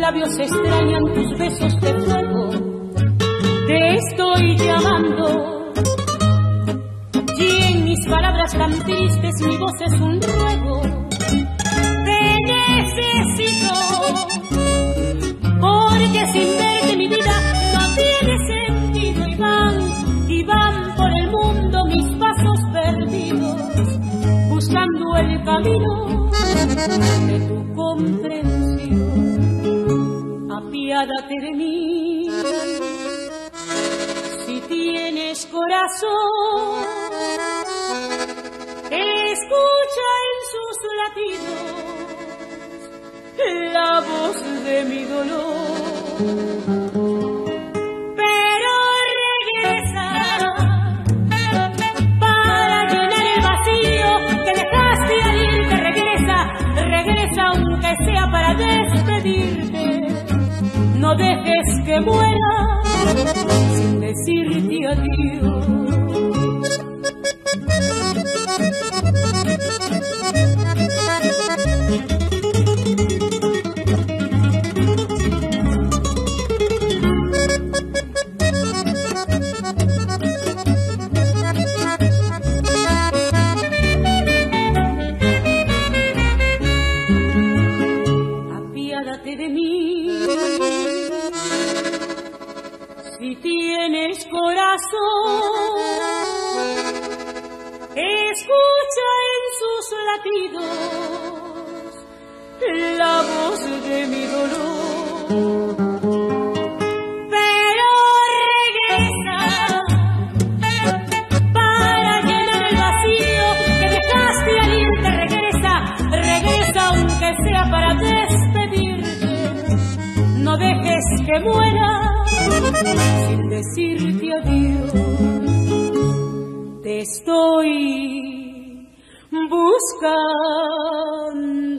labios extrañan tus besos de fuego. Te estoy llamando y en mis palabras tan tristes mi voz es un ruego. Te necesito porque sin verte mi vida no tiene sentido. Y van por el mundo mis pasos perdidos, buscando el camino de tu comprensión. Apiádate de mí, si tienes corazón, escucha en sus latidos la voz de mi dolor. Pero regresa para llenar el vacío que dejaste al irte. Regresa aunque sea para despedirte. No dejes que muera sin decirte adiós. Apiádate de mí, si tienes corazón, escucha en sus latidos la voz de mi dolor. Pero regresa para llenar el vacío que dejaste al irte. Regresa aunque sea para despedirte. No dejes que muera sin decirte adiós. Te estoy buscando.